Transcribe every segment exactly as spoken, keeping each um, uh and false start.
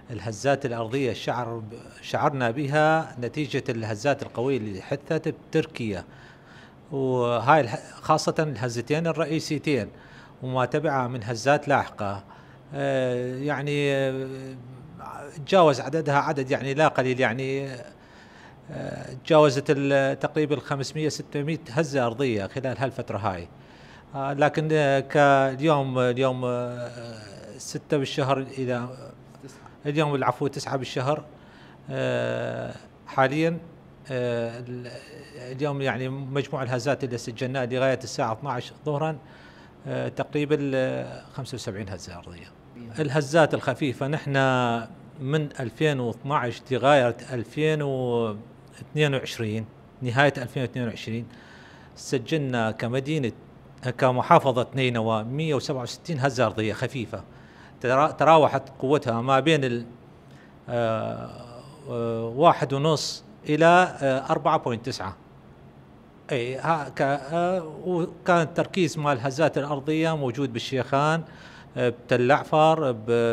الهزات الأرضية شعر شعرنا بها نتيجة الهزات القوية اللي حدثت بتركيا، وهاي خاصة الهزتين الرئيسيتين وما تبعها من هزات لاحقة. آه، يعني آه، تجاوز عددها عدد يعني لا قليل، يعني آه، تجاوزت تقريبا خمسمئة ستمئة هزة أرضية خلال هالفترة هاي. آه، لكن آه، كاليوم اليوم آه، ستة بالشهر إلى اليوم العفو تسعة بالشهر آه، حاليا. آه، اليوم يعني مجموع الهزات اللي سجلناها لغاية الساعة اثنتي عشرة ظهرا آه، تقريبا آه، خمسة وسبعين هزة أرضية. الهزات الخفيفة نحن من ألفين واثني عشر لغاية ألفين واثنين وعشرين، نهاية ألفين واثنين وعشرين سجلنا كمدينة كمحافظة نينوى مئة وسبعة وستين هزة أرضية خفيفة تراوحت قوتها ما بين ال آه، آه، واحد ونص إلى آه، أربعة فاصلة تسعة. أي ها آه، وكان التركيز مال الهزات الأرضية موجود بالشيخان، بتل عفر،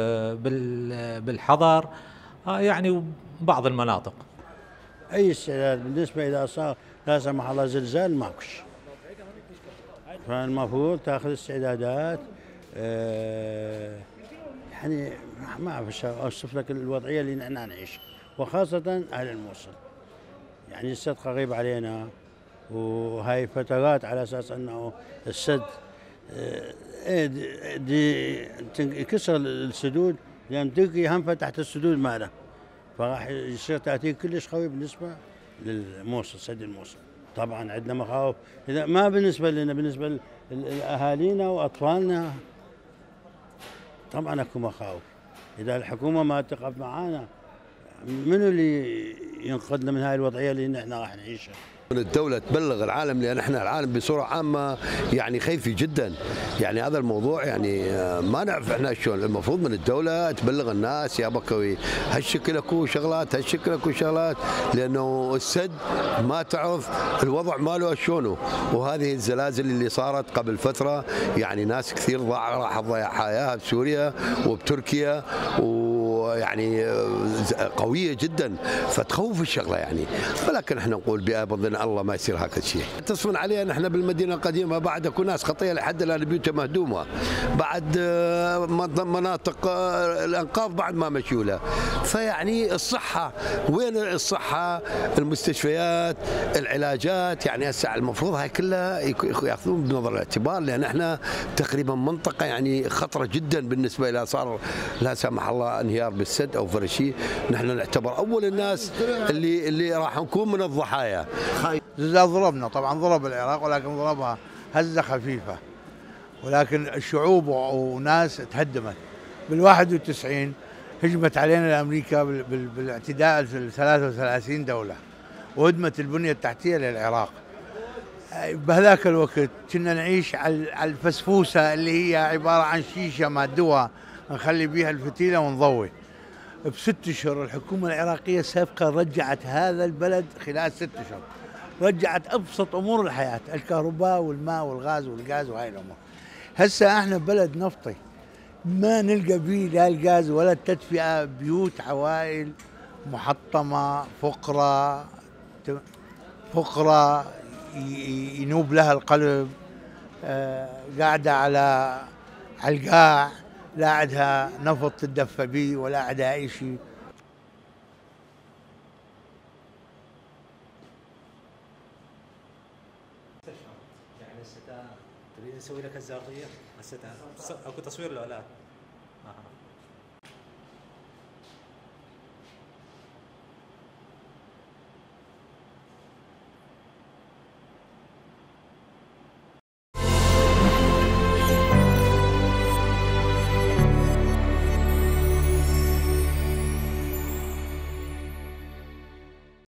بالحضر، يعني بعض المناطق. أي استعداد بالنسبة إذا صار لا سمح الله زلزال ماكوش، فالمفروض تاخذ استعدادات. أه يعني ما أعرف أوصف لك الوضعية اللي نحن نعيش، وخاصة أهل الموصل. يعني السد قريب علينا، وهاي فترات على أساس أنه السد أه دي يكسر السدود، لأن تركيا هم فتحت السدود ماله، فراح يصير تأثير كلش قوي بالنسبة للموصل، سد الموصل. طبعا عندنا مخاوف، إذا ما بالنسبة لنا، بالنسبة لأهالينا وأطفالنا طبعا اكو مخاوف. إذا الحكومة ما تقف معانا منو اللي ينقذنا من هاي الوضعية اللي نحن راح نعيشها؟ الدولة تبلغ العالم، لأن احنا العالم بصورة عامة يعني خايفة جدا. يعني هذا الموضوع يعني ما نعرف احنا شلون. المفروض من الدولة تبلغ الناس يا بكوي هالشكل اكو شغلات، هالشكل اكو شغلات، لأنه السد ما تعرف الوضع ماله شلونه. وهذه الزلازل اللي صارت قبل فترة يعني ناس كثير ضاع راح تضيع حياها بسوريا وبتركيا، ويعني قوية جدا فتخوف الشغلة يعني. ولكن احنا نقول بأبضنا الله ما يصير هكذا شيء. تصفن علينا احنا بالمدينه القديمه بعد اكو ناس خطيه لحد الان بيوتها مهدومه، بعد مناطق الانقاض بعد ما مشوا له. فيعني الصحه وين؟ الصحه، المستشفيات، العلاجات، يعني هسه المفروض هاي كلها ياخذون بنظر الاعتبار، لان احنا تقريبا منطقه يعني خطره جدا بالنسبه الى صار لا سمح الله انهيار بالسد او فرشي، نحن نعتبر اول الناس اللي اللي راح نكون من الضحايا. زلزال ضربنا طبعا، ضرب العراق ولكن ضربها هزه خفيفه، ولكن الشعوب وناس تهدمت. بالواحد وتسعين هجمت علينا امريكا بالاعتداء في ثلاثة وثلاثين دوله، وهدمت البنيه التحتيه للعراق. بهذاك الوقت كنا نعيش على الفسفوسه اللي هي عباره عن شيشه مادوها نخلي بيها الفتيله ونضوي. بست اشهر الحكومه العراقيه السابقه رجعت هذا البلد، خلال ست اشهر رجعت ابسط امور الحياه، الكهرباء والماء والغاز والغاز وهاي الامور. هسه احنا بلد نفطي ما نلقى بيه لا الغاز ولا التدفئه، بيوت عوائل محطمه، فقره فقره ينوب لها القلب، آه قاعده على على القاع، لا عندها نفط تدفى به ولا عندها اي شيء. يعني هسه تريد نسوي لك هزه ارضيه؟ هسه اكو تصوير لو لا؟ آه.